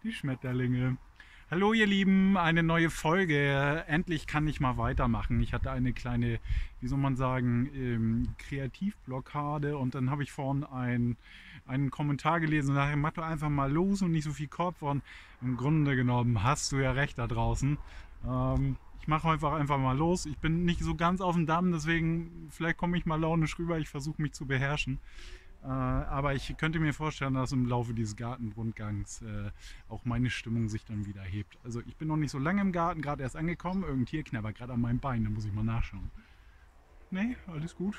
Die Schmetterlinge. Hallo ihr Lieben, eine neue Folge. Endlich kann ich mal weitermachen. Ich hatte eine kleine, wie soll man sagen, Kreativblockade und dann habe ich vorhin einen Kommentar gelesen und dachte, mach doch einfach mal los und nicht so viel Kopf. Und im Grunde genommen hast du ja recht da draußen. Ich mache einfach mal los. Ich bin nicht so ganz auf dem Damm, deswegen vielleicht komme ich mal launisch rüber. Ich versuche mich zu beherrschen. Aber ich könnte mir vorstellen, dass im Laufe dieses Gartenrundgangs auch meine Stimmung sich dann wieder hebt. Also ich bin noch nicht so lange im Garten, gerade erst angekommen. Irgendein Tier knabbert gerade an meinem Bein, da muss ich mal nachschauen. Nee, alles gut.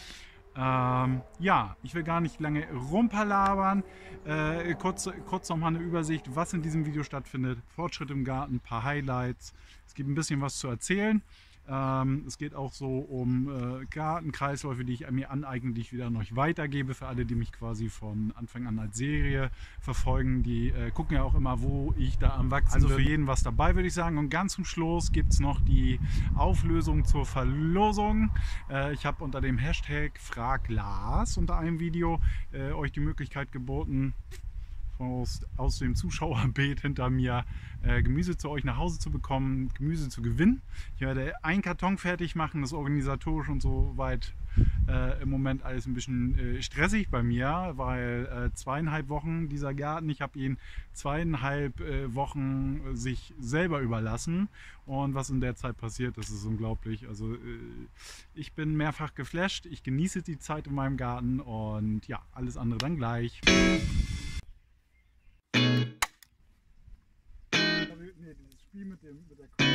Ja, ich will gar nicht lange rumpalabern. Kurz nochmal eine Übersicht, was in diesem Video stattfindet. Fortschritt im Garten, ein paar Highlights. Es gibt ein bisschen was zu erzählen. Es geht auch so um Gartenkreisläufe, die ich mir aneigne, die ich wieder noch weitergebe für alle, die mich quasi von Anfang an als Serie verfolgen. Die gucken ja auch immer, wo ich da am Wachsen bin. Also für jeden was dabei, würde ich sagen. Und ganz zum Schluss gibt es noch die Auflösung zur Verlosung. Ich habe unter dem Hashtag #FragLars unter einem Video euch die Möglichkeit geboten, aus dem Zuschauerbeet hinter mir Gemüse zu euch nach Hause zu bekommen, Gemüse zu gewinnen. Ich werde einen Karton fertig machen, das organisatorisch und so weit im Moment alles ein bisschen stressig bei mir, weil 2,5 Wochen dieser Garten, ich habe ihn 2,5 Wochen sich selber überlassen und was in der Zeit passiert, das ist unglaublich. Also ich bin mehrfach geflasht, ich genieße die Zeit in meinem Garten und ja, alles andere dann gleich. Dieses Spiel mit der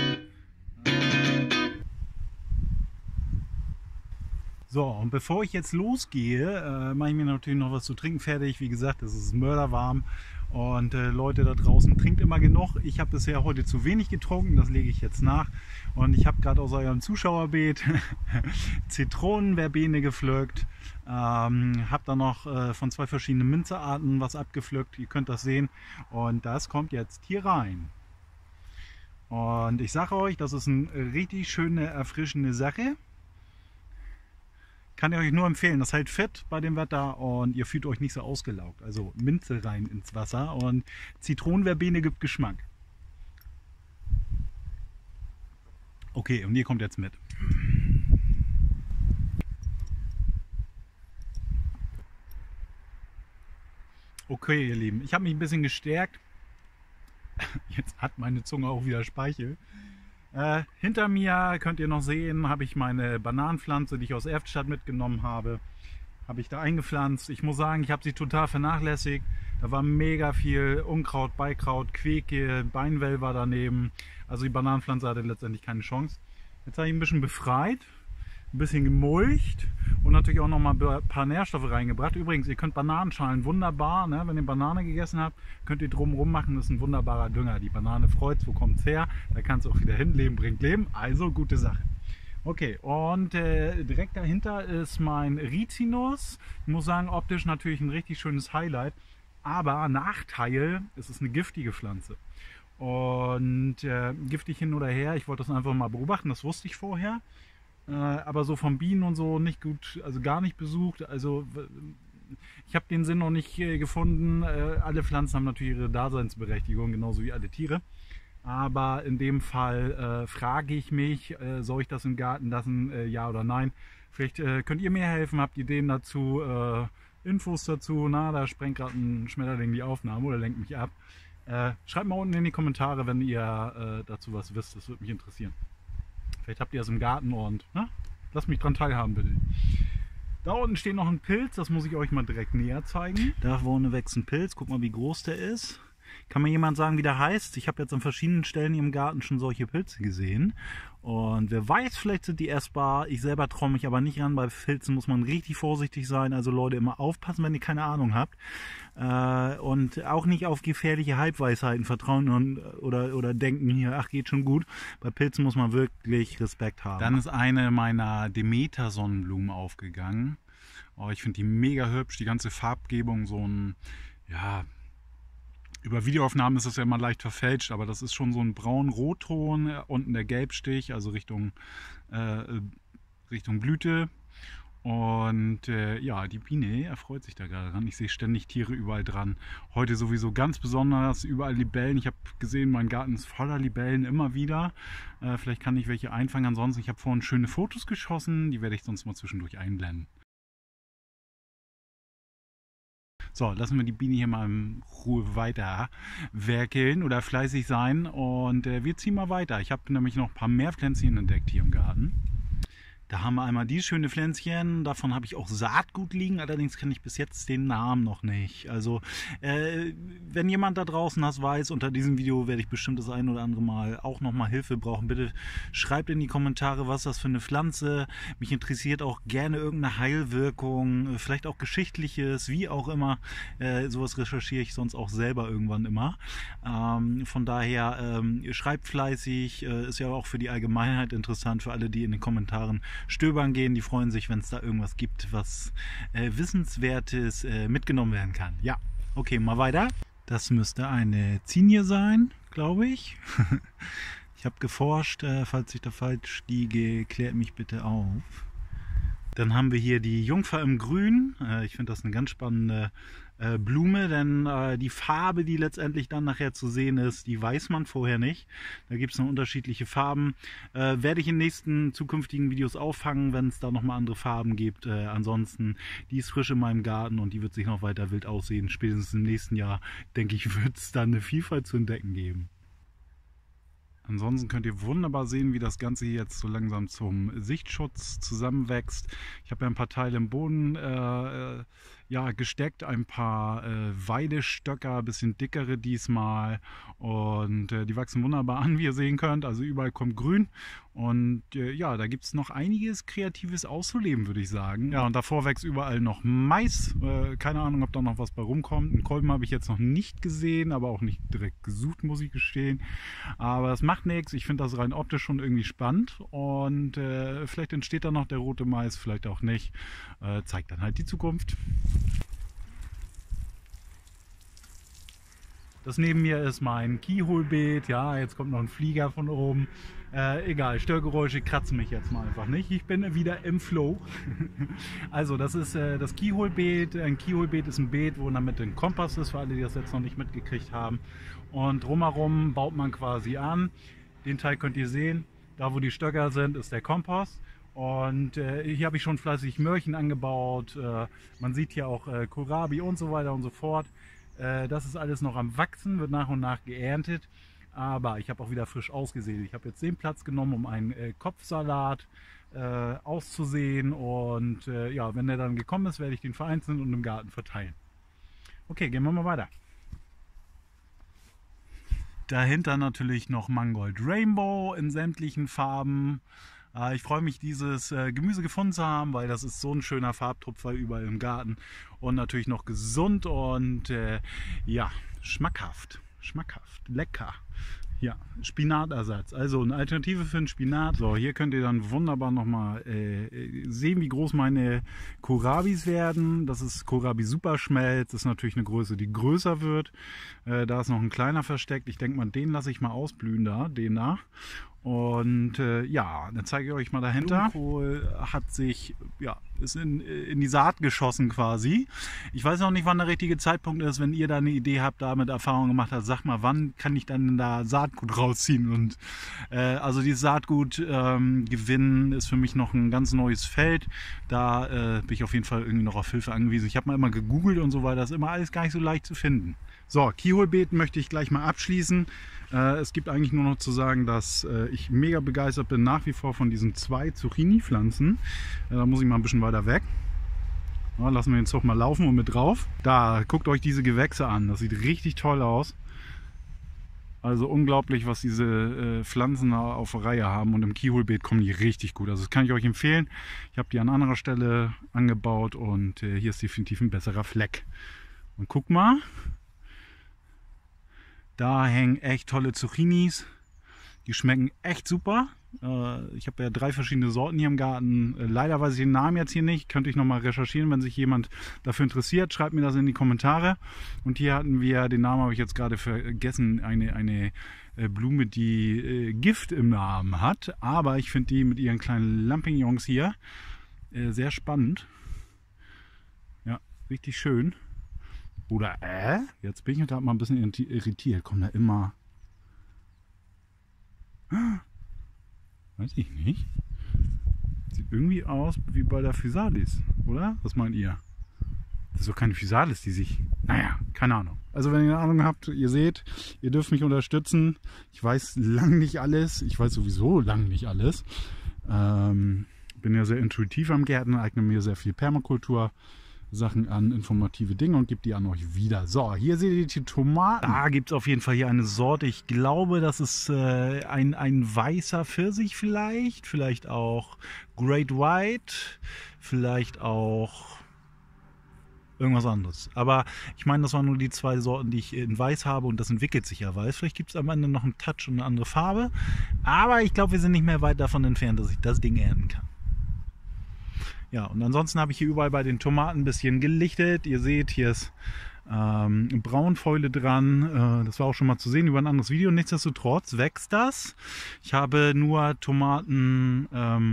So, und bevor ich jetzt losgehe, mache ich mir natürlich noch was zu trinken fertig. Wie gesagt, es ist mörderwarm und Leute da draußen, trinkt immer genug. Ich habe bisher heute zu wenig getrunken, das lege ich jetzt nach. Und ich habe gerade aus eurem Zuschauerbeet Zitronenverbene gepflückt. Habe da noch von 2 verschiedenen Minzearten was abgepflückt. Ihr könnt das sehen. Und das kommt jetzt hier rein. Und ich sage euch, das ist eine richtig schöne, erfrischende Sache. Kann ich euch nur empfehlen. Das hält fit bei dem Wetter und ihr fühlt euch nicht so ausgelaugt. Also Minze rein ins Wasser und Zitronenverbene gibt Geschmack. Okay, und ihr kommt jetzt mit. Okay, ihr Lieben, ich habe mich ein bisschen gestärkt. Jetzt hat meine Zunge auch wieder Speichel. Hinter mir könnt ihr noch sehen, habe ich meine Bananenpflanze, die ich aus Erftstadt mitgenommen habe, habe ich da eingepflanzt. Ich muss sagen, ich habe sie total vernachlässigt. Da war mega viel Unkraut, Beikraut, Queke, Beinwell war daneben. Also die Bananenpflanze hatte letztendlich keine Chance. Jetzt habe ich ein bisschen befreit, ein bisschen gemulcht und natürlich auch noch mal ein paar Nährstoffe reingebracht. Übrigens, ihr könnt Bananenschalen wunderbar, ne, wenn ihr Banane gegessen habt, könnt ihr drumherum machen. Das ist ein wunderbarer Dünger. Die Banane freut, wo kommt es her? Da kannst du auch wieder hin. Leben bringt Leben. Also gute Sache. Okay, und direkt dahinter ist mein Rizinus. Ich muss sagen, optisch natürlich ein richtig schönes Highlight. Aber Nachteil, es ist eine giftige Pflanze. Und giftig hin oder her, ich wollte das einfach mal beobachten, das wusste ich vorher. Aber so von Bienen und so nicht gut, also gar nicht besucht. Also ich habe den Sinn noch nicht gefunden. Alle Pflanzen haben natürlich ihre Daseinsberechtigung, genauso wie alle Tiere. Aber in dem Fall frage ich mich, soll ich das im Garten lassen, ja oder nein? Vielleicht könnt ihr mir helfen, habt Ideen dazu, Infos dazu. Na, da sprengt gerade ein Schmetterling die Aufnahme oder lenkt mich ab. Schreibt mal unten in die Kommentare, wenn ihr dazu was wisst, das würde mich interessieren. Vielleicht habt ihr es im Garten und lasst mich dran teilhaben, bitte. Da unten steht noch ein Pilz, das muss ich euch mal direkt näher zeigen. Da vorne wächst ein Pilz, guck mal wie groß der ist. Kann mir jemand sagen, wie der heißt? Ich habe jetzt an verschiedenen Stellen im Garten schon solche Pilze gesehen. Und wer weiß, vielleicht sind die essbar. Ich selber traue mich aber nicht ran. Bei Pilzen muss man richtig vorsichtig sein. Also Leute, immer aufpassen, wenn ihr keine Ahnung habt. Und auch nicht auf gefährliche Halbweisheiten vertrauen oder denken hier, ach geht schon gut. Bei Pilzen muss man wirklich Respekt haben. Dann ist eine meiner Demeter-Sonnenblumen aufgegangen. Oh, ich finde die mega hübsch. Die ganze Farbgebung, so ein, ja... Über Videoaufnahmen ist das ja immer leicht verfälscht, aber das ist schon so ein braun-rotton, unten der Gelbstich, also Richtung Blüte. Und ja, die Biene erfreut sich da gerade dran. Ich sehe ständig Tiere überall dran. Heute sowieso ganz besonders, überall Libellen. Ich habe gesehen, mein Garten ist voller Libellen immer wieder. Vielleicht kann ich welche einfangen. Ansonsten, ich habe vorhin schöne Fotos geschossen. Die werde ich sonst mal zwischendurch einblenden. So, lassen wir die Biene hier mal in Ruhe weiter werkeln oder fleißig sein. Und wir ziehen mal weiter. Ich habe nämlich noch ein paar mehr Pflänzchen entdeckt hier im Garten. Da haben wir einmal die schöne Pflänzchen, davon habe ich auch Saatgut liegen, allerdings kenne ich bis jetzt den Namen noch nicht. Also wenn jemand da draußen das weiß, unter diesem Video werde ich bestimmt das ein oder andere Mal auch nochmal Hilfe brauchen. Bitte schreibt in die Kommentare, was das für eine Pflanze. Mich interessiert auch gerne irgendeine Heilwirkung, vielleicht auch Geschichtliches, wie auch immer. Sowas recherchiere ich sonst auch selber irgendwann immer. Von daher schreibt fleißig, ist ja auch für die Allgemeinheit interessant, für alle, die in den Kommentaren stöbern gehen. Die freuen sich, wenn es da irgendwas gibt, was Wissenswertes mitgenommen werden kann. Ja, okay, mal weiter. Das müsste eine Zinie sein, glaube ich. Ich habe geforscht, falls ich da falsch liege, klärt mich bitte auf. Dann haben wir hier die Jungfer im Grün. Ich finde das eine ganz spannende Blume, denn die Farbe, die letztendlich dann nachher zu sehen ist, die weiß man vorher nicht. Da gibt es noch unterschiedliche Farben. Werde ich in nächsten zukünftigen Videos auffangen, wenn es da nochmal andere Farben gibt. Ansonsten, die ist frisch in meinem Garten und die wird sich noch weiter wild aussehen. Spätestens im nächsten Jahr, denke ich, wird es dann eine Vielfalt zu entdecken geben. Ansonsten könnt ihr wunderbar sehen, wie das Ganze hier jetzt so langsam zum Sichtschutz zusammenwächst. Ich habe ja ein paar Teile im Boden ja, gesteckt, ein paar Weidestöcker, ein bisschen dickere diesmal. Und die wachsen wunderbar an, wie ihr sehen könnt. Also überall kommt Grün. Und ja, da gibt es noch einiges Kreatives auszuleben, würde ich sagen. Ja, und davor wächst überall noch Mais. Keine Ahnung, ob da noch was bei rumkommt. Einen Kolben habe ich jetzt noch nicht gesehen, aber auch nicht direkt gesucht, muss ich gestehen. Aber es macht nichts. Ich finde das rein optisch schon irgendwie spannend. Und vielleicht entsteht da noch der rote Mais, vielleicht auch nicht. Zeigt dann halt die Zukunft. Das neben mir ist mein Keyhole-Beet. Ja, jetzt kommt noch ein Flieger von oben. Egal, Störgeräusche kratzen mich jetzt mal einfach nicht. Ich bin wieder im Flow. Also, das ist das Keyhole-Beet. Ein Keyhole-Beet ist ein Beet, wo in der Mitte ein Kompass ist, für alle, die das jetzt noch nicht mitgekriegt haben. Und drumherum baut man quasi an. Den Teil könnt ihr sehen. Da, wo die Stöcker sind, ist der Kompass. Und hier habe ich schon fleißig Möhrchen angebaut. Man sieht hier auch Kohlrabi und so weiter und so fort. Das ist alles noch am Wachsen, wird nach und nach geerntet. Aber ich habe auch wieder frisch ausgesät. Ich habe jetzt den Platz genommen, um einen Kopfsalat auszusehen. Und ja, wenn der dann gekommen ist, werde ich den vereinzeln und im Garten verteilen. Okay, gehen wir mal weiter. Dahinter natürlich noch Mangold Rainbow in sämtlichen Farben. Ich freue mich, dieses Gemüse gefunden zu haben, weil das ist so ein schöner Farbtupfer überall im Garten und natürlich noch gesund und ja, schmackhaft, lecker. Ja, Spinatersatz, also eine Alternative für den Spinat. So, hier könnt ihr dann wunderbar nochmal sehen, wie groß meine Kohlrabis werden. Das ist Kohlrabi Superschmelz, das ist natürlich eine Größe, die größer wird. Da ist noch ein kleiner versteckt. Ich denke mal, den lasse ich mal ausblühen da, den da. Und ja, dann zeige ich euch mal dahinter. Blumenkohl hat sich, ja, ist in die Saat geschossen quasi. Ich weiß noch nicht, wann der richtige Zeitpunkt ist. Wenn ihr da eine Idee habt, damit Erfahrung gemacht habt, sagt mal, wann kann ich dann da Saatgut rausziehen? Und also dieses Saatgut gewinnen ist für mich noch ein ganz neues Feld. Da bin ich auf jeden Fall irgendwie noch auf Hilfe angewiesen. Ich habe mal immer gegoogelt und so weiter. Das ist immer alles gar nicht so leicht zu finden. So, Keyhole-Beet möchte ich gleich mal abschließen. Es gibt eigentlich nur noch zu sagen, dass ich mega begeistert bin nach wie vor von diesen 2 Zucchini-Pflanzen. Da muss ich mal ein bisschen weiter weg. Ja, lassen wir den Zug mal laufen und mit drauf. Da, guckt euch diese Gewächse an. Das sieht richtig toll aus. Also unglaublich, was diese Pflanzen auf der Reihe haben. Und im Keyhole-Beet kommen die richtig gut. Also das kann ich euch empfehlen. Ich habe die an anderer Stelle angebaut und hier ist definitiv ein besserer Fleck. Und guck mal. Da hängen echt tolle Zucchinis. Die schmecken echt super. Ich habe ja 3 verschiedene Sorten hier im Garten. Leider weiß ich den Namen jetzt hier nicht. Könnte ich nochmal recherchieren, wenn sich jemand dafür interessiert. Schreibt mir das in die Kommentare. Und hier hatten wir, den Namen habe ich jetzt gerade vergessen, eine Blume, die Gift im Namen hat. Aber ich finde die mit ihren kleinen Lampignons hier Sehr spannend. Ja, richtig schön. Oder jetzt bin ich gerade mal ein bisschen irritiert. Kommt da immer... Weiß ich nicht. Sieht irgendwie aus wie bei der Physalis, oder? Was meint ihr? Das ist doch keine Physalis, die sich... Naja, keine Ahnung. Also wenn ihr eine Ahnung habt, ihr seht, ihr dürft mich unterstützen. Ich weiß lang nicht alles. Ich weiß sowieso lang nicht alles. Bin ja sehr intuitiv am Gärtnern, eigne mir sehr viel Permakultur-Sachen an, informative Dinge und gebe die an euch wieder. So, hier seht ihr die Tomaten. Da gibt es auf jeden Fall hier eine Sorte. Ich glaube, das ist ein weißer Pfirsich vielleicht auch Great White, vielleicht auch irgendwas anderes. Aber ich meine, das waren nur die 2 Sorten, die ich in Weiß habe und das entwickelt sich ja weiß. Vielleicht gibt es am Ende noch einen Touch und eine andere Farbe. Aber ich glaube, wir sind nicht mehr weit davon entfernt, dass ich das Ding ernten kann. Ja, und ansonsten habe ich hier überall bei den Tomaten ein bisschen gelichtet. Ihr seht, hier ist Braunfäule dran. Das war auch schon mal zu sehen über ein anderes Video. Nichtsdestotrotz wächst das. Ich habe nur Tomaten...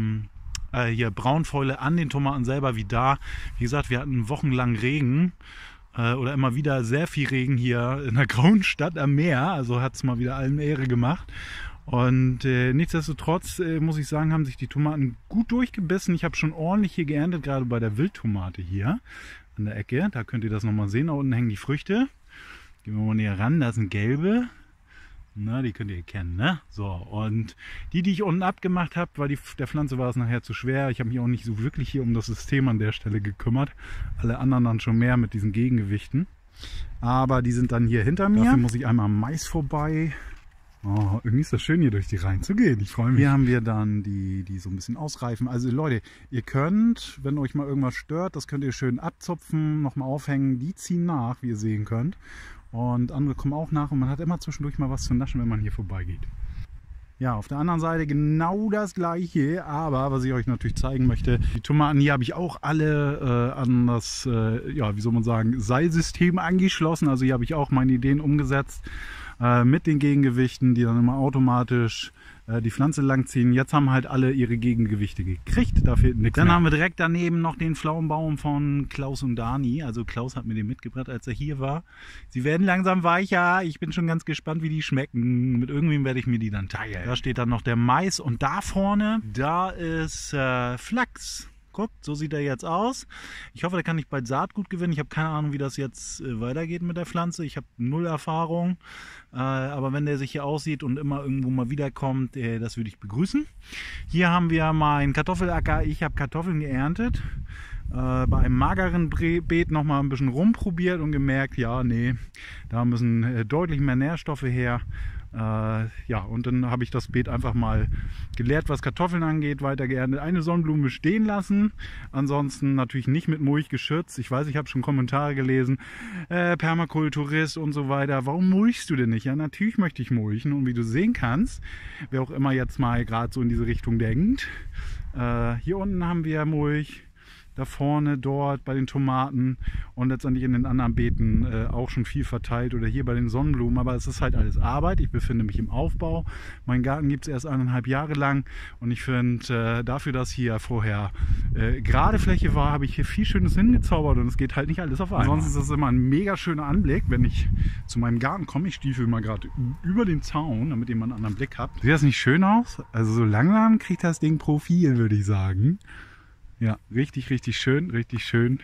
hier Braunfäule an den Tomaten selber wie da. Wie gesagt, wir hatten wochenlang Regen oder immer wieder sehr viel Regen hier in der grauen Stadt am Meer. Also hat es mal wieder allen Ehre gemacht. Und nichtsdestotrotz muss ich sagen, haben sich die Tomaten gut durchgebissen. Ich habe schon ordentlich hier geerntet, gerade bei der Wildtomate hier an der Ecke. Da könnt ihr das nochmal sehen. Da unten hängen die Früchte. Gehen wir mal näher ran. Da sind gelbe. Na, die könnt ihr kennen, ne? So, und die ich unten abgemacht habe, weil der Pflanze war es nachher zu schwer. Ich habe mich auch nicht so wirklich hier um das System an der Stelle gekümmert. Alle anderen dann schon mehr mit diesen Gegengewichten. Aber die sind dann hier hinter mir. Dafür muss ich einmal am Mais vorbei. Oh, irgendwie ist das schön, hier durch die Reihen zu gehen. Ich freue mich. Hier haben wir dann die so ein bisschen ausreifen. Also Leute, ihr könnt, wenn euch mal irgendwas stört, das könnt ihr schön abzupfen, nochmal aufhängen. Die ziehen nach, wie ihr sehen könnt. Und andere kommen auch nach und man hat immer zwischendurch mal was zu naschen, wenn man hier vorbeigeht. Ja, auf der anderen Seite genau das gleiche, aber was ich euch natürlich zeigen möchte, die Tomaten hier habe ich auch alle an das, ja, wie soll man sagen, Seilsystem angeschlossen. Also hier habe ich auch meine Ideen umgesetzt mit den Gegengewichten, die dann immer automatisch die Pflanze langziehen. Jetzt haben halt alle ihre Gegengewichte gekriegt, da fehlt nichts. Dann haben wir direkt daneben noch den Pflaumenbaum von Klaus und Dani. Also Klaus hat mir den mitgebracht, als er hier war. Sie werden langsam weicher. Ich bin schon ganz gespannt, wie die schmecken. Mit irgendwem werde ich mir die dann teilen. Da steht dann noch der Mais und da vorne, da ist Flachs. Guckt, so sieht er jetzt aus. Ich hoffe, da kann ich bald Saatgut gewinnen. Ich habe keine Ahnung, wie das jetzt weitergeht mit der Pflanze. Ich habe 0 Erfahrung. Aber wenn der sich hier aussieht und immer irgendwo mal wiederkommt, das würde ich begrüßen. Hier haben wir meinen Kartoffelacker. Ich habe Kartoffeln geerntet. Bei einem mageren Beet noch mal ein bisschen rumprobiert und gemerkt, ja, nee, da müssen deutlich mehr Nährstoffe her. Ja, und dann habe ich das Beet einfach mal geleert, was Kartoffeln angeht, weiter geerntet, eine Sonnenblume stehen lassen, ansonsten natürlich nicht mit Mulch geschützt. Ich weiß, ich habe schon Kommentare gelesen, Permakulturist und so weiter, warum mulchst du denn nicht? Ja, natürlich möchte ich mulchen und wie du sehen kannst, wer auch immer jetzt mal gerade so in diese Richtung denkt, hier unten haben wir Mulch. Da vorne, dort bei den Tomaten und letztendlich in den anderen Beeten auch schon viel verteilt oder hier bei den Sonnenblumen. Aber es ist halt alles Arbeit. Ich befinde mich im Aufbau. Mein Garten gibt es erst 1,5 Jahre lang und ich finde, dafür, dass hier vorher gerade Fläche war, habe ich hier viel Schönes hingezaubert und es geht halt nicht alles auf einmal. Ansonsten ist das immer ein mega schöner Anblick, wenn ich zu meinem Garten komme. Ich stiefel mal gerade über den Zaun, damit ihr mal einen anderen Blick habt. Sieht das nicht schön aus? Also so langsam kriegt das Ding Profil, würde ich sagen. Ja, richtig, richtig schön, richtig schön.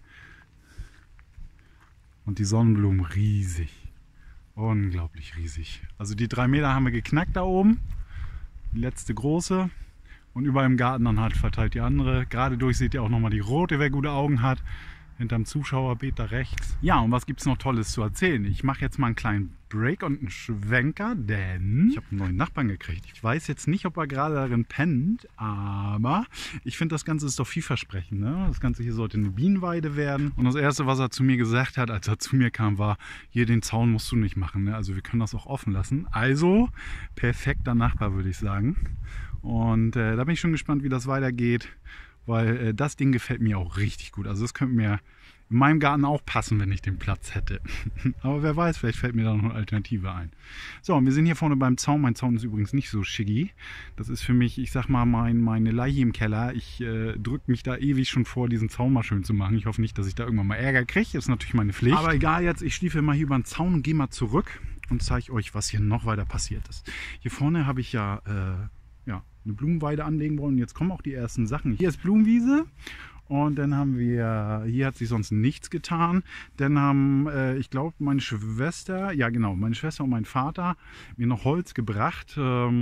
Und die Sonnenblumen riesig. Unglaublich riesig. Also die 3 Meter haben wir geknackt da oben. Die letzte große. Und überall im Garten dann halt verteilt die andere. Gerade durch seht ihr auch nochmal die rote, wer gute Augen hat. Hinterm Zuschauerbeet da rechts. Ja, und was gibt es noch Tolles zu erzählen? Ich mache jetzt mal einen kleinen Break und einen Schwenker, denn ich habe einen neuen Nachbarn gekriegt. Ich weiß jetzt nicht, ob er gerade darin pennt, aber ich finde, das Ganze ist doch vielversprechend. Ne? Das Ganze hier sollte eine Bienenweide werden. Und das Erste, was er zu mir gesagt hat, als er zu mir kam, war, hier den Zaun musst du nicht machen. Ne? Also wir können das auch offen lassen. Also perfekter Nachbar, würde ich sagen. Und da bin ich schon gespannt, wie das weitergeht. Weil das Ding gefällt mir auch richtig gut. Also das könnte mir in meinem Garten auch passen, wenn ich den Platz hätte. Aber wer weiß, vielleicht fällt mir da noch eine Alternative ein. So, und wir sind hier vorne beim Zaun. Mein Zaun ist übrigens nicht so schicki. Das ist für mich, ich sag mal, meine Leiche im Keller. Ich drücke mich da ewig schon vor, diesen Zaun mal schön zu machen. Ich hoffe nicht, dass ich da irgendwann mal Ärger kriege. Das ist natürlich meine Pflicht. Aber egal jetzt, ich stiefel mal hier über den Zaun und gehe mal zurück und zeige euch, was hier noch weiter passiert ist. Hier vorne habe ich ja, eine Blumenweide anlegen wollen. Und jetzt kommen auch die ersten Sachen. Hier ist Blumenwiese. Und dann haben wir, hier hat sich sonst nichts getan. Dann haben, ich glaube, meine Schwester und mein Vater mir noch Holz gebracht.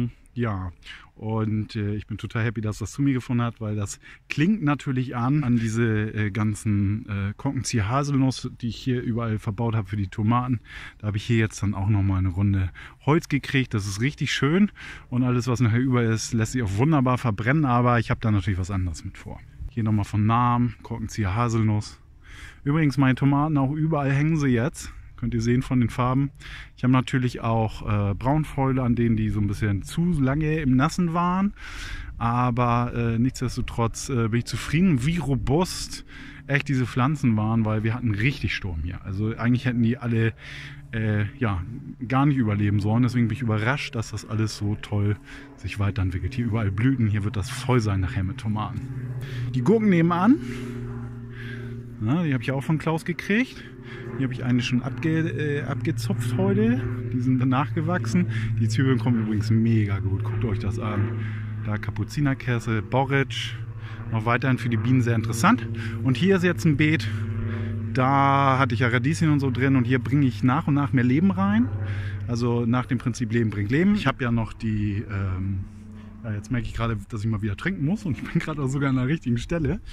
Ich bin total happy, dass das zu mir gefunden hat, weil das klingt natürlich an diese ganzen Korkenzieher-Haselnuss, die ich hier überall verbaut habe für die Tomaten. Da habe ich hier jetzt dann auch nochmal eine Runde Holz gekriegt. Das ist richtig schön und alles, was nachher über ist, lässt sich auch wunderbar verbrennen, aber ich habe da natürlich was anderes mit vor. Hier nochmal von Namen, Korkenzieher Haselnuss. Übrigens, meine Tomaten, auch überall hängen sie jetzt. Könnt ihr sehen von den Farben. Ich habe natürlich auch Braunfäule, an denen die so ein bisschen zu lange im Nassen waren. Aber nichtsdestotrotz bin ich zufrieden, wie robust echt diese Pflanzen waren, weil wir hatten richtig Sturm hier. Also eigentlich hätten die alle gar nicht überleben sollen. Deswegen bin ich überrascht, dass das alles so toll sich weiterentwickelt. Hier überall Blüten, hier wird das voll sein nachher mit Tomaten. Die Gurken nebenan, die habe ich auch von Klaus gekriegt. Hier habe ich eine schon abgezupft heute. Die sind nachgewachsen. Die Zwiebeln kommen übrigens mega gut. Guckt euch das an. Da Kapuzinerkerze, Borretsch. Noch weiterhin für die Bienen sehr interessant. Und hier ist jetzt ein Beet. Da hatte ich ja Radieschen und so drin und hier bringe ich nach und nach mehr Leben rein. Also nach dem Prinzip Leben bringt Leben. Ich habe ja noch die, jetzt merke ich gerade, dass ich mal wieder trinken muss und ich bin gerade auch sogar an der richtigen Stelle.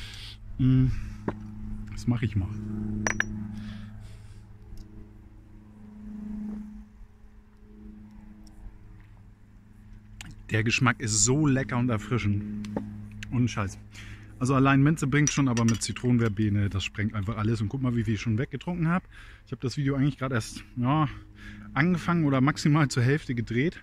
Das mache ich mal. Der Geschmack ist so lecker und erfrischend. Ohne Scheiß. Also allein Minze bringt schon, aber mit Zitronenverbene, das sprengt einfach alles. Und guck mal, wie viel ich schon weggetrunken habe. Ich habe das Video eigentlich gerade erst angefangen oder maximal zur Hälfte gedreht.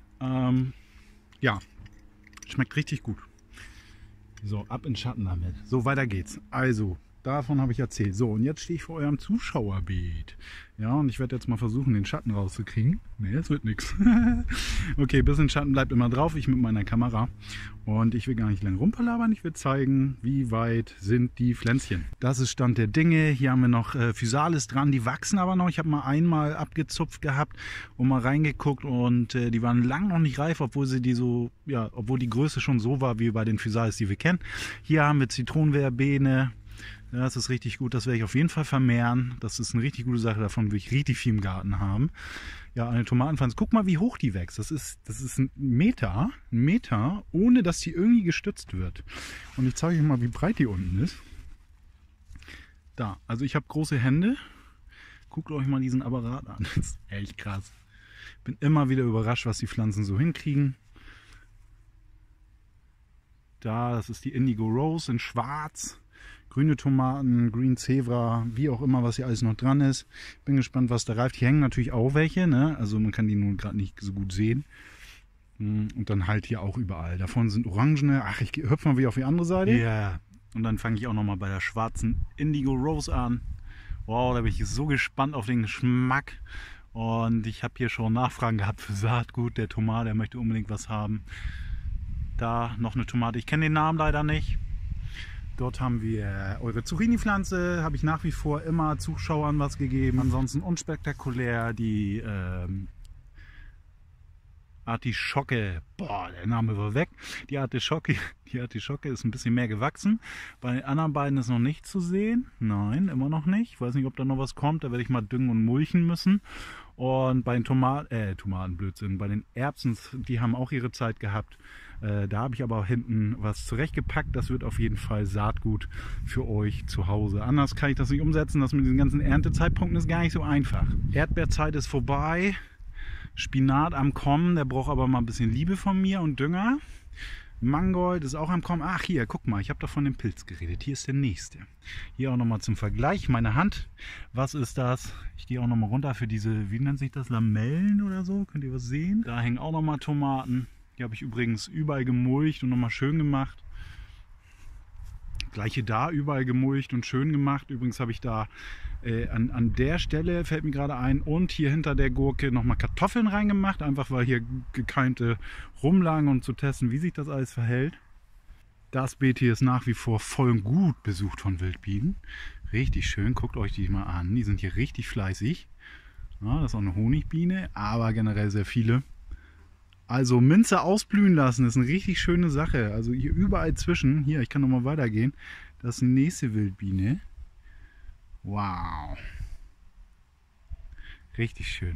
Schmeckt richtig gut. So, ab in Schatten damit. So, weiter geht's. Also, davon habe ich erzählt. So, und jetzt stehe ich vor eurem Zuschauerbeet. Ja, und ich werde jetzt mal versuchen, den Schatten rauszukriegen. Ne, das wird nichts. Okay, bisschen Schatten bleibt immer drauf. Ich mit meiner Kamera. Und ich will gar nicht lange rumpalabern. Ich will zeigen, wie weit sind die Pflänzchen. Das ist Stand der Dinge. Hier haben wir noch Physalis dran. Die wachsen aber noch. Ich habe mal einmal abgezupft gehabt und mal reingeguckt. Und die waren lang noch nicht reif, obwohl obwohl die Größe schon so war, wie bei den Physalis, die wir kennen. Hier haben wir Zitronenverbene. Ja, das ist richtig gut, das werde ich auf jeden Fall vermehren. Das ist eine richtig gute Sache, davon will ich richtig viel im Garten haben. Ja, eine Tomatenpflanze, guck mal, wie hoch die wächst. Das ist ein Meter, ohne dass die irgendwie gestützt wird. Und ich zeige euch mal, wie breit die unten ist. Da, also ich habe große Hände. Guckt euch mal diesen Apparat an, das ist echt krass. Bin immer wieder überrascht, was die Pflanzen so hinkriegen. Da, das ist die Indigo Rose in schwarz. Grüne Tomaten, Green Zebra, wie auch immer, was hier alles noch dran ist. Bin gespannt, was da reift. Hier hängen natürlich auch welche, ne? Also man kann die nun gerade nicht so gut sehen. Und dann halt hier auch überall. Davon sind orangene. Ach, ich hüpfe mal wieder auf die andere Seite. Ja. Yeah. Und dann fange ich auch nochmal bei der schwarzen Indigo Rose an. Wow, da bin ich so gespannt auf den Geschmack. Und ich habe hier schon Nachfragen gehabt für Saatgut. Der Tomate, der möchte unbedingt was haben. Da noch eine Tomate. Ich kenne den Namen leider nicht. Dort haben wir eure Zucchini-Pflanze, habe ich nach wie vor immer Zuschauern was gegeben. Ansonsten unspektakulär die Artischocke. Boah, der Name war weg. Die Artischocke ist ein bisschen mehr gewachsen. Bei den anderen beiden ist noch nichts zu sehen. Nein, immer noch nicht. Ich weiß nicht, ob da noch was kommt. Da werde ich mal düngen und mulchen müssen. Und bei den Tomatenblödsinn, bei den Erbsen, die haben auch ihre Zeit gehabt. Da habe ich aber hinten was zurechtgepackt. Das wird auf jeden Fall Saatgut für euch zu Hause. Anders kann ich das nicht umsetzen. Das mit diesen ganzen Erntezeitpunkten ist gar nicht so einfach. Erdbeerzeit ist vorbei. Spinat am Kommen. Der braucht aber mal ein bisschen Liebe von mir und Dünger. Mangold ist auch am Kommen. Ach hier, guck mal, ich habe doch von dem Pilz geredet. Hier ist der nächste. Hier auch nochmal zum Vergleich. Meine Hand. Was ist das? Ich gehe auch nochmal runter für diese, wie nennt sich das? Lamellen oder so? Könnt ihr was sehen? Da hängen auch nochmal Tomaten. Die habe ich übrigens überall gemulcht und nochmal schön gemacht. Gleiche da, überall gemulcht und schön gemacht. Übrigens habe ich da an der Stelle, fällt mir gerade ein, und hier hinter der Gurke nochmal Kartoffeln reingemacht. Einfach weil hier gekeimte rumlagen und zu testen, wie sich das alles verhält. Das Beet hier ist nach wie vor voll gut besucht von Wildbienen. Richtig schön, guckt euch die mal an. Die sind hier richtig fleißig. Ja, das ist auch eine Honigbiene, aber generell sehr viele. Also Minze ausblühen lassen ist eine richtig schöne Sache. Also hier überall zwischen, hier, ich kann noch mal weitergehen, das ist die nächste Wildbiene. Wow. Richtig schön.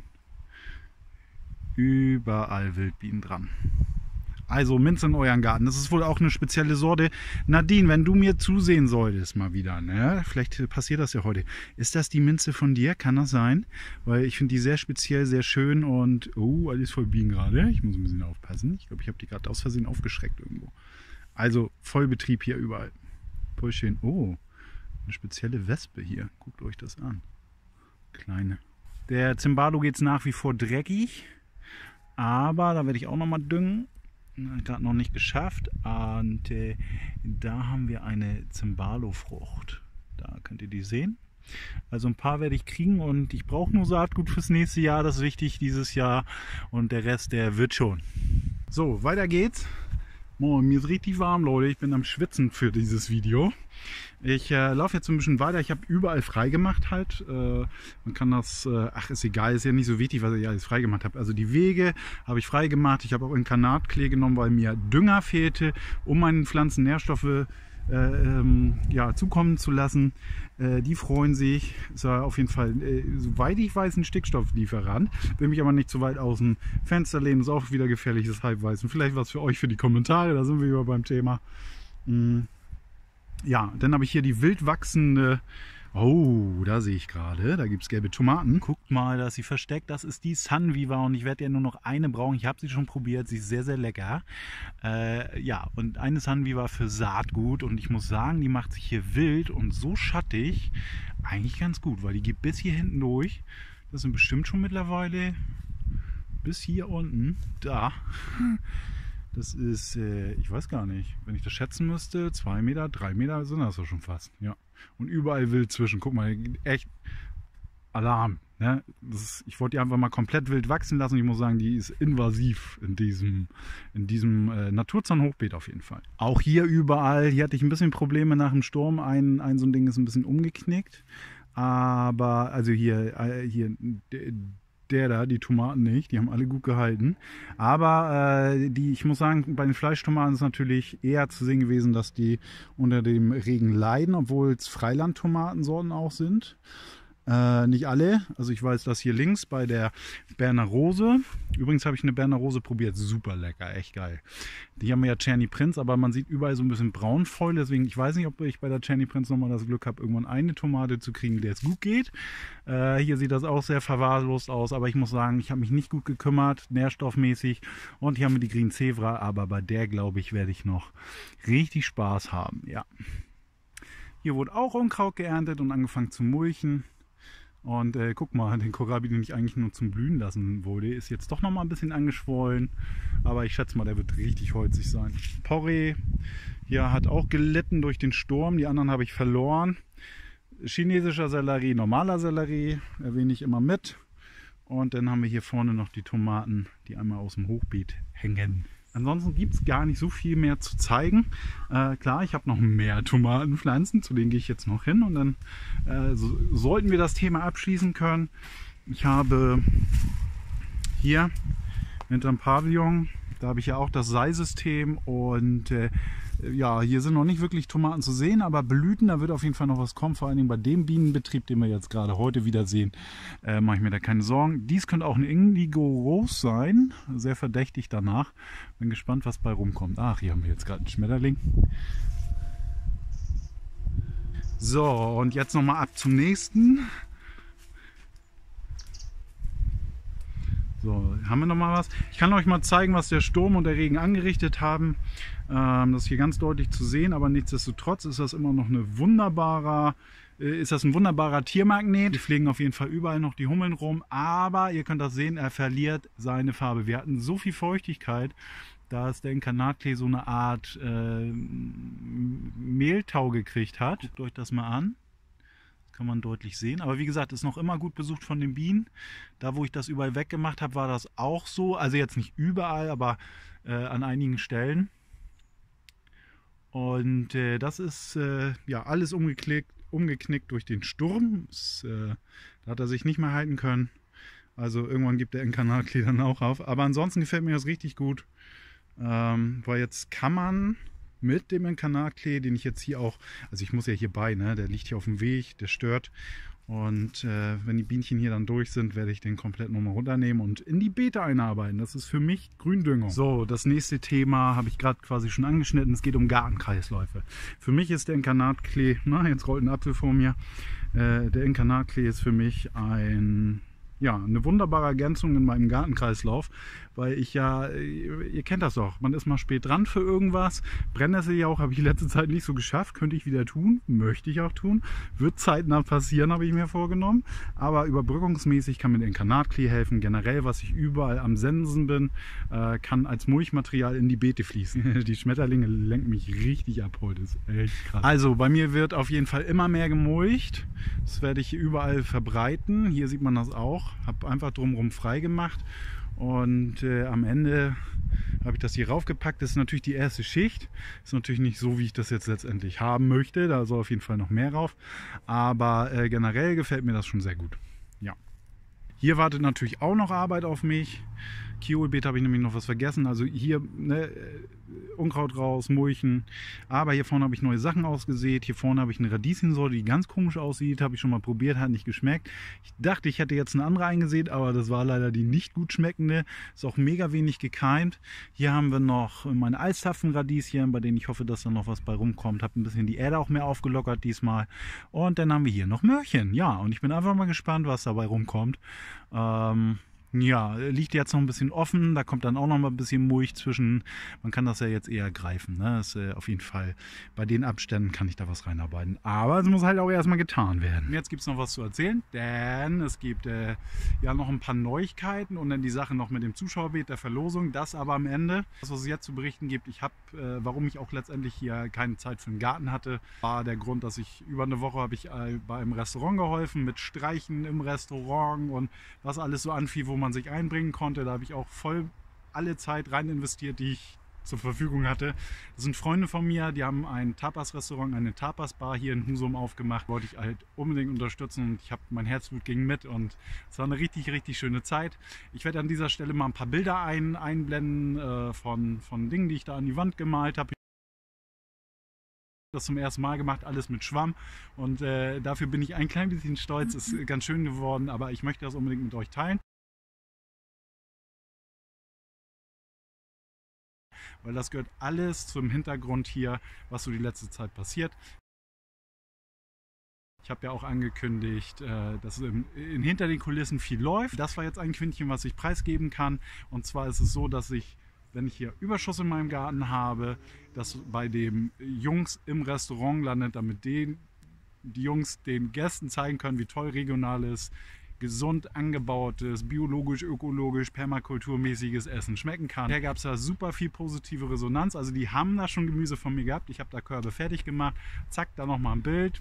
Überall Wildbienen dran. Also Minze in euren Garten. Das ist wohl auch eine spezielle Sorte. Nadine, wenn du mir zusehen solltest mal wieder, ne? Vielleicht passiert das ja heute. Ist das die Minze von dir? Kann das sein? Weil ich finde die sehr speziell, sehr schön und... Oh, alles voll Bienen gerade. Ich muss ein bisschen aufpassen. Ich glaube, ich habe die gerade aus Versehen aufgeschreckt irgendwo. Also Vollbetrieb hier überall. Voll schön. Oh, eine spezielle Wespe hier. Guckt euch das an. Kleine. Der Cembalo geht es nach wie vor dreckig. Aber da werde ich auch nochmal düngen. Gerade noch nicht geschafft. Und da haben wir eine Cembalo-Frucht. Da könnt ihr die sehen. Also ein paar werde ich kriegen und ich brauche nur Saatgut fürs nächste Jahr. Das ist wichtig dieses Jahr. Und der Rest, der wird schon. So, weiter geht's. Oh, mir ist richtig warm, Leute. Ich bin am Schwitzen für dieses Video. Ich laufe jetzt ein bisschen weiter. Ich habe überall frei gemacht halt. Man kann das, ach ist egal, ist ja nicht so wichtig, was ich alles frei gemacht habe. Also die Wege habe ich frei gemacht. Ich habe auch Inkarnatklee genommen, weil mir Dünger fehlte, um meinen Pflanzen Nährstoffe ja, zukommen zu lassen. Die freuen sich. Ist ja auf jeden Fall, soweit ich weiß, ein Stickstofflieferant. Will mich aber nicht zu weit aus dem Fenster lehnen. Ist auch wieder gefährliches Halbwissen. Vielleicht was für euch für die Kommentare. Da sind wir wieder beim Thema. Ja, dann habe ich hier die wild wachsende... Oh, da sehe ich gerade, da gibt es gelbe Tomaten. Guckt mal, da ist sie versteckt. Das ist die Sunviva und ich werde ja nur noch eine brauchen. Ich habe sie schon probiert, sie ist sehr, sehr lecker. Ja, und eine Sunviva für Saatgut und ich muss sagen, die macht sich hier wild und so schattig eigentlich ganz gut, weil die geht bis hier hinten durch. Das sind bestimmt schon mittlerweile bis hier unten, da. Das ist, ich weiß gar nicht, wenn ich das schätzen müsste, 2 Meter, 3 Meter sind das doch schon fast. Ja. Und überall wild zwischen. Guck mal, echt Alarm. Ne? Ich wollte die einfach mal komplett wild wachsen lassen. Ich muss sagen, die ist invasiv in diesem Naturzaun-Hochbeet auf jeden Fall. Auch hier überall, hier hatte ich ein bisschen Probleme nach dem Sturm. Ein so ein Ding ist ein bisschen umgeknickt. Aber, also hier die Tomaten nicht, die haben alle gut gehalten. Aber ich muss sagen, bei den Fleischtomaten ist natürlich eher zu sehen gewesen, dass die unter dem Regen leiden, obwohl es Freilandtomatensorten auch sind. Nicht alle. Also ich weiß, dass hier links bei der Berner Rose, übrigens habe ich eine Berner Rose probiert, super lecker, echt geil. Die haben ja Czerny Prinz, aber man sieht überall so ein bisschen braunvoll, deswegen ich weiß nicht, ob ich bei der Czerny Prinz nochmal das Glück habe, irgendwann eine Tomate zu kriegen, der es gut geht. Hier sieht das auch sehr verwahrlost aus, aber ich muss sagen, ich habe mich nicht gut gekümmert, nährstoffmäßig, und hier haben wir die Green Zebra, aber bei der, glaube ich, werde ich noch richtig Spaß haben, ja. Hier wurde auch Unkraut geerntet und angefangen zu mulchen. Und guck mal, den Kohlrabi, den ich eigentlich nur zum Blühen lassen wollte, ist jetzt doch noch mal ein bisschen angeschwollen. Aber ich schätze mal, der wird richtig holzig sein. Porree hier hat auch gelitten durch den Sturm. Die anderen habe ich verloren. Chinesischer Sellerie, normaler Sellerie erwähne ich immer mit. Und dann haben wir hier vorne noch die Tomaten, die einmal aus dem Hochbeet hängen. Ansonsten gibt es gar nicht so viel mehr zu zeigen. Klar, ich habe noch mehr Tomatenpflanzen, zu denen gehe ich jetzt noch hin und dann sollten wir das Thema abschließen können. Ich habe hier hinterm Pavillon, da habe ich ja auch das Sei-System und ja, hier sind noch nicht wirklich Tomaten zu sehen, aber Blüten, da wird auf jeden Fall noch was kommen, vor allen Dingen bei dem Bienenbetrieb, den wir jetzt gerade heute wieder sehen, mache ich mir da keine Sorgen. Dies könnte auch eine Indigo Rose sein, sehr verdächtig danach. Bin gespannt, was bei rumkommt. Ach, hier haben wir jetzt gerade einen Schmetterling. So, und jetzt nochmal ab zum nächsten. So, haben wir noch mal was? Ich kann euch mal zeigen, was der Sturm und der Regen angerichtet haben. Das ist hier ganz deutlich zu sehen, aber nichtsdestotrotz ist das immer noch ein wunderbarer Tiermagnet. Die fliegen auf jeden Fall überall noch die Hummeln rum, aber ihr könnt das sehen, er verliert seine Farbe. Wir hatten so viel Feuchtigkeit, dass der Inkarnatklee so eine Art Mehltau gekriegt hat. Guckt euch das mal an. Das kann man deutlich sehen. Aber wie gesagt, ist noch immer gut besucht von den Bienen. Da, wo ich das überall weggemacht habe, war das auch so. Also jetzt nicht überall, aber an einigen Stellen. Und das ist ja alles umgeknickt durch den Sturm. Da hat er sich nicht mehr halten können. Also irgendwann gibt der Inkarnatklee dann auch auf. Aber ansonsten gefällt mir das richtig gut. Weil jetzt kann man mit dem Inkarnatklee, den ich jetzt hier auch, also ich muss ja hier bei, ne, der liegt hier auf dem Weg, der stört. Und wenn die Bienchen hier dann durch sind, werde ich den komplett nochmal runternehmen und in die Beete einarbeiten. Das ist für mich Gründüngung. So, das nächste Thema habe ich gerade quasi schon angeschnitten. Es geht um Gartenkreisläufe. Für mich ist der Inkarnatklee, na, jetzt rollt ein Apfel vor mir. Der Inkarnatklee ist für mich eine wunderbare Ergänzung in meinem Gartenkreislauf, weil ich ja, ihr kennt das doch, man ist mal spät dran für irgendwas. Brennnesseljauch habe ich in letzter Zeit nicht so geschafft, könnte ich wieder tun, möchte ich auch tun, wird zeitnah passieren, habe ich mir vorgenommen, aber überbrückungsmäßig kann mir der Inkarnatklee helfen. Generell, was ich überall am Sensen bin, kann als Mulchmaterial in die Beete fließen. Die Schmetterlinge lenken mich richtig ab heute, ist echt krass. Also bei mir wird auf jeden Fall immer mehr gemulcht, das werde ich überall verbreiten, hier sieht man das auch, habe einfach drumherum frei gemacht. Und am Ende habe ich das hier raufgepackt. Das ist natürlich die erste Schicht. Ist natürlich nicht so, wie ich das jetzt letztendlich haben möchte. Da soll auf jeden Fall noch mehr rauf. Aber generell gefällt mir das schon sehr gut. Ja. Hier wartet natürlich auch noch Arbeit auf mich. Kiolbeet habe ich nämlich noch was vergessen. Also hier Unkraut raus, mulchen. Aber hier vorne habe ich neue Sachen ausgesät. Hier vorne habe ich eine Radieschensorte, die ganz komisch aussieht. Habe ich schon mal probiert, hat nicht geschmeckt. Ich dachte, ich hätte jetzt eine andere eingesät, aber das war leider die nicht gut schmeckende. Ist auch mega wenig gekeimt. Hier haben wir noch meine Alstapfenradieschen, bei denen ich hoffe, dass da noch was bei rumkommt. Habe ein bisschen die Erde auch mehr aufgelockert diesmal. Und dann haben wir hier noch Möhrchen. Ja, und ich bin einfach mal gespannt, was dabei rumkommt. Ja, liegt jetzt noch ein bisschen offen, da kommt dann auch noch mal ein bisschen Mulch zwischen. Man kann das ja jetzt eher greifen, ne? Das ist, auf jeden Fall, bei den Abständen kann ich da was reinarbeiten. Aber es muss halt auch erstmal getan werden. Jetzt gibt es noch was zu erzählen, denn es gibt ja noch ein paar Neuigkeiten und dann die Sache noch mit dem Zuschauerbeet der Verlosung. Das aber am Ende, das, was es jetzt zu berichten gibt, ich habe, warum ich auch letztendlich hier keine Zeit für den Garten hatte, war der Grund, dass ich über eine Woche habe ich bei einem Restaurant geholfen, mit Streichen im Restaurant und was alles so anfiel, wo man sich einbringen konnte. Da habe ich auch voll alle Zeit rein investiert, die ich zur Verfügung hatte. Das sind Freunde von mir, die haben ein Tapas-Restaurant, eine Tapas-Bar hier in Husum aufgemacht. Wollte ich halt unbedingt unterstützen und mein Herzblut ging mit und es war eine richtig, richtig schöne Zeit. Ich werde an dieser Stelle mal ein paar Bilder einblenden von Dingen, die ich da an die Wand gemalt habe. Das zum ersten Mal gemacht, alles mit Schwamm und dafür bin ich ein klein bisschen stolz, ist ganz schön geworden, aber ich möchte das unbedingt mit euch teilen. Weil das gehört alles zum Hintergrund hier, was so die letzte Zeit passiert. Ich habe ja auch angekündigt, dass hinter den Kulissen viel läuft. Das war jetzt ein Quintchen, was ich preisgeben kann. Und zwar ist es so, dass ich, wenn ich hier Überschuss in meinem Garten habe, das bei den Jungs im Restaurant landet, damit die Jungs den Gästen zeigen können, wie toll regionales, gesund angebautes, biologisch, ökologisch, permakulturmäßiges Essen schmecken kann. Daher gab es da super viel positive Resonanz. Also die haben da schon Gemüse von mir gehabt. Ich habe da Körbe fertig gemacht. Zack, da nochmal ein Bild.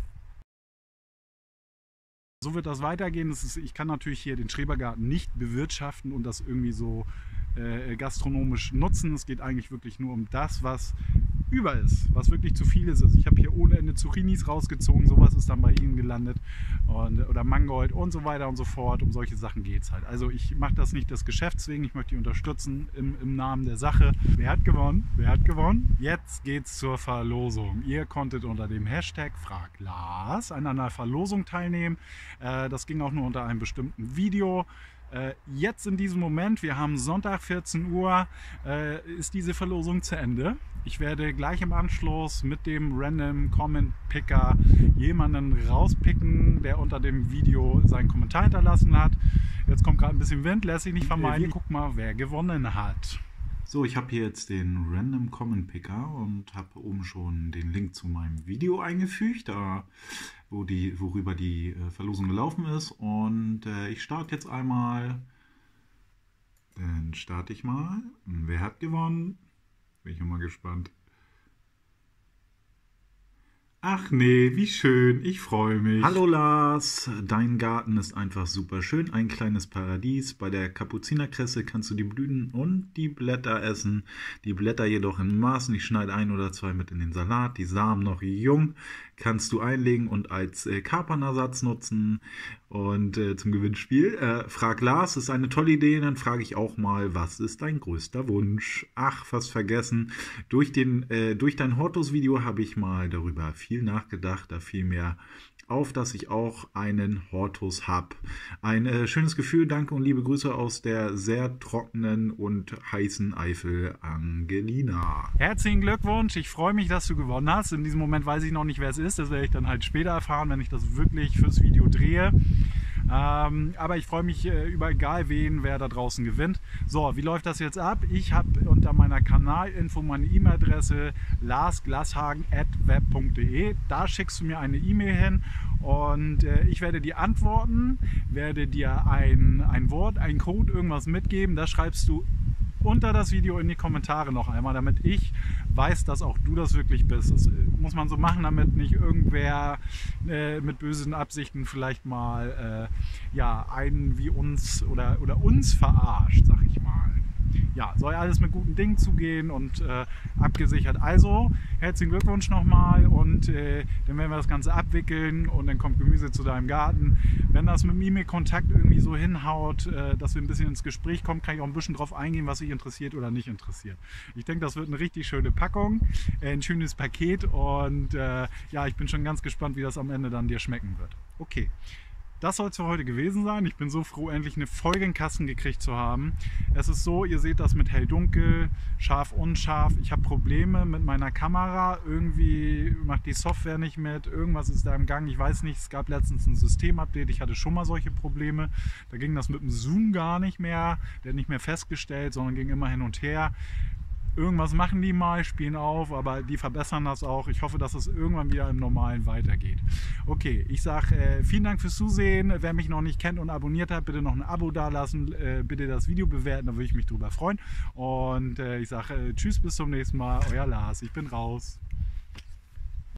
So wird das weitergehen. Ich kann natürlich hier den Schrebergarten nicht bewirtschaften und das irgendwie so gastronomisch nutzen. Es geht eigentlich wirklich nur um das, was über ist, was wirklich zu viel ist. Also ich habe hier ohne Ende Zucchinis rausgezogen, sowas ist dann bei Ihnen gelandet oder Mangold und so weiter und so fort. Um solche Sachen geht es halt. Also ich mache das nicht des Geschäfts wegen, ich möchte die unterstützen im Namen der Sache. Wer hat gewonnen? Wer hat gewonnen? Jetzt geht's zur Verlosung. Ihr konntet unter dem Hashtag #FragLars an einer Verlosung teilnehmen. Das ging auch nur unter einem bestimmten Video. Jetzt in diesem Moment, wir haben Sonntag 14 Uhr, ist diese Verlosung zu Ende. Ich werde gleich im Anschluss mit dem Random Comment Picker jemanden rauspicken, der unter dem Video seinen Kommentar hinterlassen hat. Jetzt kommt gerade ein bisschen Wind, lässt sich nicht vermeiden. Wir gucken mal, wer gewonnen hat. So, ich habe hier jetzt den Random Comment Picker und habe oben schon den Link zu meinem Video eingefügt, worüber die Verlosung gelaufen ist. Und ich starte jetzt einmal. Dann starte ich mal. Wer hat gewonnen? Bin ich mal gespannt. Ach nee, wie schön, ich freue mich. Hallo Lars, dein Garten ist einfach super schön, ein kleines Paradies. Bei der Kapuzinerkresse kannst du die Blüten und die Blätter essen, die Blätter jedoch in Maßen. Ich schneide 1 oder 2 mit in den Salat, die Samen noch jung kannst du einlegen und als Kapernersatz nutzen. Und zum Gewinnspiel, frag Lars, ist eine tolle Idee, dann frage ich auch mal, was ist dein größter Wunsch? Ach, fast vergessen, durch dein Hortus-Video habe ich mal darüber viel nachgedacht, da fiel mir auf, dass ich auch einen Hortus habe. Ein schönes Gefühl, danke und liebe Grüße aus der sehr trockenen und heißen Eifel, Angelina. Herzlichen Glückwunsch, ich freue mich, dass du gewonnen hast. In diesem Moment weiß ich noch nicht, wer es ist, das werde ich dann halt später erfahren, wenn ich das wirklich fürs Video drehe. Aber ich freue mich über egal wen, wer da draußen gewinnt. So, wie läuft das jetzt ab? Ich habe unter meiner Kanalinfo meine E-Mail-Adresse larsglashagen@web.de. Da schickst du mir eine E-Mail hin und ich werde dir antworten, werde dir ein Wort, ein Code, irgendwas mitgeben. Das schreibst du unter das Video in die Kommentare noch einmal, damit ich weiß, dass auch du das wirklich bist. Das muss man so machen, damit nicht irgendwer mit bösen Absichten vielleicht mal ja, einen wie uns oder uns verarscht, sag ich mal. Ja, soll alles mit guten Dingen zugehen und abgesichert. Also, herzlichen Glückwunsch nochmal und dann werden wir das Ganze abwickeln und dann kommt Gemüse zu deinem Garten. Wenn das mit dem E-Mail-Kontakt irgendwie so hinhaut, dass wir ein bisschen ins Gespräch kommen, kann ich auch ein bisschen drauf eingehen, was sich interessiert oder nicht interessiert. Ich denke, das wird eine richtig schöne Packung, ein schönes Paket und ja, ich bin schon ganz gespannt, wie das am Ende dann dir schmecken wird. Okay. Das soll es für heute gewesen sein. Ich bin so froh, endlich eine Folge in den Kasten gekriegt zu haben. Es ist so, ihr seht das mit hell-dunkel, scharf-unscharf. Ich habe Probleme mit meiner Kamera. Irgendwie macht die Software nicht mit. Irgendwas ist da im Gang. Ich weiß nicht, es gab letztens ein Systemupdate. Ich hatte schon mal solche Probleme. Da ging das mit dem Zoom gar nicht mehr. Der hat nicht mehr festgestellt, sondern ging immer hin und her. Irgendwas machen die mal, spielen auf, aber die verbessern das auch. Ich hoffe, dass es irgendwann wieder im Normalen weitergeht. Okay, ich sage vielen Dank fürs Zusehen. Wer mich noch nicht kennt und abonniert hat, bitte noch ein Abo dalassen. Bitte das Video bewerten, da würde ich mich drüber freuen. Und ich sage tschüss, bis zum nächsten Mal. Euer Lars, ich bin raus.